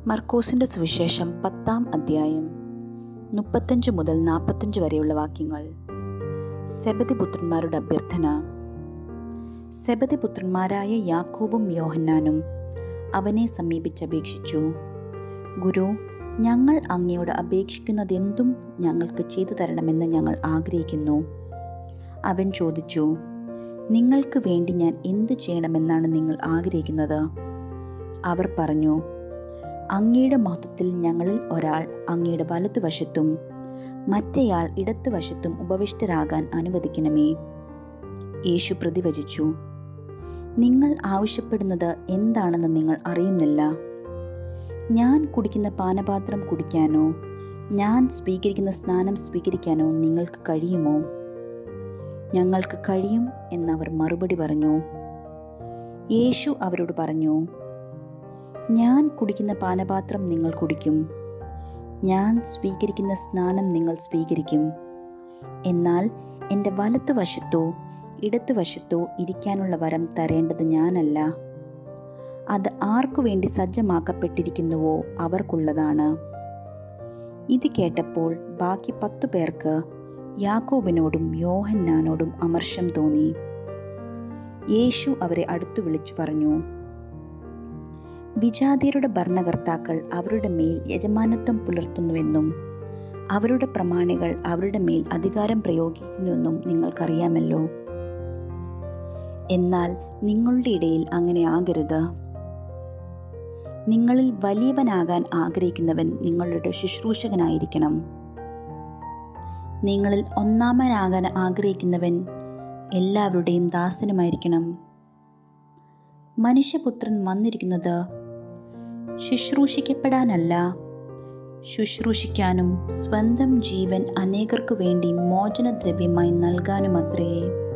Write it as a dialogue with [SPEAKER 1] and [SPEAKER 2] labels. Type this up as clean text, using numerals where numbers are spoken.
[SPEAKER 1] മർക്കോസിൻ്റെ സുവിശേഷം 10-ാം അധ്യായം 35 മുതൽ 45 വരെയുള്ള വാക്യങ്ങൾ. സെബെദിപുത്രന്മാരുടെ അഭ്യർത്ഥന. സെബെദിപുത്രന്മാരായ യാക്കോബും യോഹന്നാനും അവനെ സമീപിച്ചപേക്ഷിച്ചു, ഗുരു, ഞങ്ങൾ അങ്ങയോട് അപേക്ഷിക്കുന്നതെന്തും ഞങ്ങൾക്ക് ചെയ്തു തരണമെന്ന് ഞങ്ങൾ ആഗ്രഹിക്കുന്നു. അവൻ ചോദിച്ചു, നിങ്ങൾക്ക് വേണ്ടി ഞാൻ എന്തു ചെയ്യണമെന്നാണ് നിങ്ങൾ ആഗ്രഹിക്കുന്നത്? അവർ പറഞ്ഞു, അങ്ങയുടെ മഹത്വത്തിൽ ഞങ്ങളിൽ ഒരാൾ അങ്ങയുടെ വലതുവശത്തും മറ്റേയാൾ ഇടത്തുവശത്തും ഉപവിഷ്ടരാകാൻ അനുവദിക്കണമേ. യേശു പ്രതിവചിച്ചു, നിങ്ങൾ ആവശ്യപ്പെടുന്നത് എന്താണെന്ന് നിങ്ങൾ അറിയുന്നില്ല. ഞാൻ കുടിക്കുന്ന പാനപാത്രം കുടിക്കാനോ ഞാൻ സ്വീകരിക്കുന്ന സ്നാനം സ്വീകരിക്കാനോ നിങ്ങൾക്ക് കഴിയുമോ? ഞങ്ങൾക്ക് കഴിയും എന്നവർ മറുപടി പറഞ്ഞു. യേശു അവരോട് പറഞ്ഞു, ഞാൻ കുടിക്കുന്ന പാനപാത്രം നിങ്ങൾ കുടിക്കും, ഞാൻ സ്വീകരിക്കുന്ന സ്നാനം നിങ്ങൾ സ്വീകരിക്കും. എന്നാൽ എൻ്റെ വലത്തുവശത്തോ ഇടത്തുവശത്തോ ഇരിക്കാനുള്ള വരം തരേണ്ടത് ഞാനല്ല, അത് ആർക്കു വേണ്ടി സജ്ജമാക്കപ്പെട്ടിരിക്കുന്നുവോ അവർക്കുള്ളതാണ്. ഇത് കേട്ടപ്പോൾ ബാക്കി 10 പേർക്ക് യാക്കോബിനോടും യോഹന്നാനോടും അമർഷം തോന്നി. യേശു അവരെ അടുത്തു വിളിച്ചു പറഞ്ഞു, വിജാതിയരുടെ ഭരണകർത്താക്കൾ അവരുടെ മേൽ യജമാനത്വം പുലർത്തുന്നുവെന്നും അവരുടെ പ്രമാണികൾ അവരുടെ മേൽ അധികാരം പ്രയോഗിക്കുന്നുവെന്നും നിങ്ങൾക്കറിയാമല്ലോ. എന്നാൽ നിങ്ങളുടെ ഇടയിൽ അങ്ങനെ ആകരുത്. നിങ്ങളിൽ വലിയവനാകാൻ ആഗ്രഹിക്കുന്നവൻ നിങ്ങളുടെ ശുശ്രൂഷകനായിരിക്കണം. നിങ്ങളിൽ ഒന്നാമനാകാൻ ആഗ്രഹിക്കുന്നവൻ എല്ലാവരുടെയും ദാസനുമായിരിക്കണം. മനുഷ്യപുത്രൻ വന്നിരിക്കുന്നത് ശുശ്രൂഷിക്കപ്പെടാനല്ല, ശുശ്രൂഷിക്കാനും സ്വന്തം ജീവൻ അനേകർക്കു വേണ്ടി മോചനദ്രവ്യമായി നൽകാനുമത്രേ.